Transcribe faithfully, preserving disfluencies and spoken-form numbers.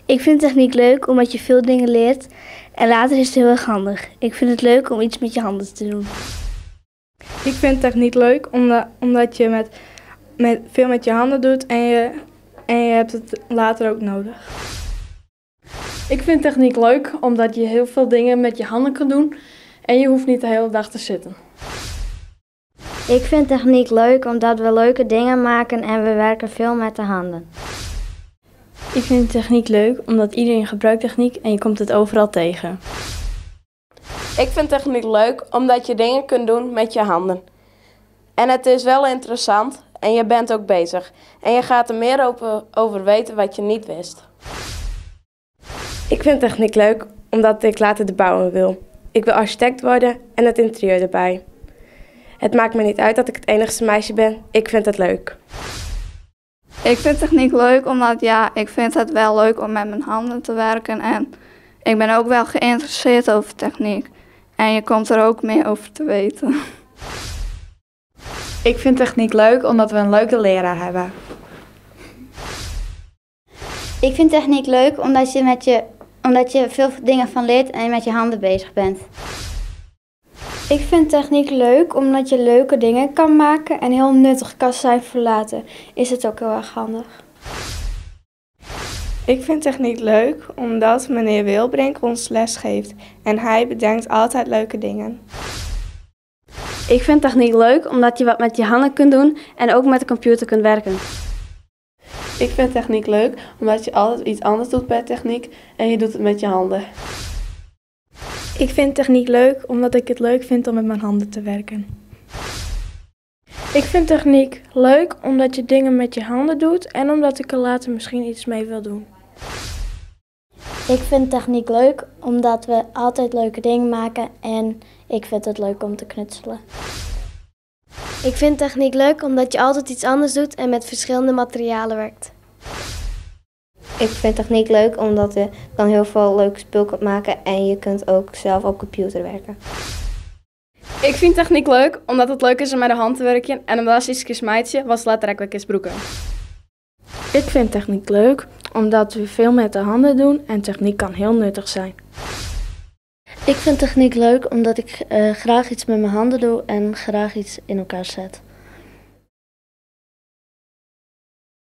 Ik vind techniek leuk omdat je veel dingen leert en later is het heel erg handig. Ik vind het leuk om iets met je handen te doen. Ik vind techniek leuk omdat, omdat je met, met, veel met je handen doet en je, en je hebt het later ook nodig. Ik vind techniek leuk omdat je heel veel dingen met je handen kan doen en je hoeft niet de hele dag te zitten. Ik vind techniek leuk omdat we leuke dingen maken en we werken veel met de handen. Ik vind techniek leuk omdat iedereen gebruikt techniek en je komt het overal tegen. Ik vind techniek leuk omdat je dingen kunt doen met je handen. En het is wel interessant en je bent ook bezig. En je gaat er meer over, over weten wat je niet wist. Ik vind techniek leuk omdat ik later de bouwer wil. Ik wil architect worden en het interieur erbij. Het maakt me niet uit dat ik het enigste meisje ben. Ik vind het leuk. Ik vind techniek leuk omdat ja, ik vind het wel leuk om met mijn handen te werken. En ik ben ook wel geïnteresseerd over techniek. En je komt er ook meer over te weten. Ik vind techniek leuk omdat we een leuke leraar hebben. Ik vind techniek leuk omdat je, met je, omdat je veel dingen van leert en je met je handen bezig bent. Ik vind techniek leuk omdat je leuke dingen kan maken en heel nuttig kan zijn voor later. Is het ook heel erg handig. Ik vind techniek leuk omdat meneer Wilbrink ons les geeft en hij bedenkt altijd leuke dingen. Ik vind techniek leuk omdat je wat met je handen kunt doen en ook met de computer kunt werken. Ik vind techniek leuk omdat je altijd iets anders doet bij techniek en je doet het met je handen. Ik vind techniek leuk omdat ik het leuk vind om met mijn handen te werken. Ik vind techniek leuk omdat je dingen met je handen doet en omdat ik er later misschien iets mee wil doen. Ik vind techniek leuk omdat we altijd leuke dingen maken en ik vind het leuk om te knutselen. Ik vind techniek leuk omdat je altijd iets anders doet en met verschillende materialen werkt. Ik vind techniek leuk omdat je dan heel veel leuke spul kunt maken en je kunt ook zelf op computer werken. Ik vind techniek leuk omdat het leuk is om met de hand te werken en omdat als iets meidje was later ik eens broeken. Ik vind techniek leuk omdat we veel met de handen doen en techniek kan heel nuttig zijn. Ik vind techniek leuk omdat ik uh, graag iets met mijn handen doe en graag iets in elkaar zet.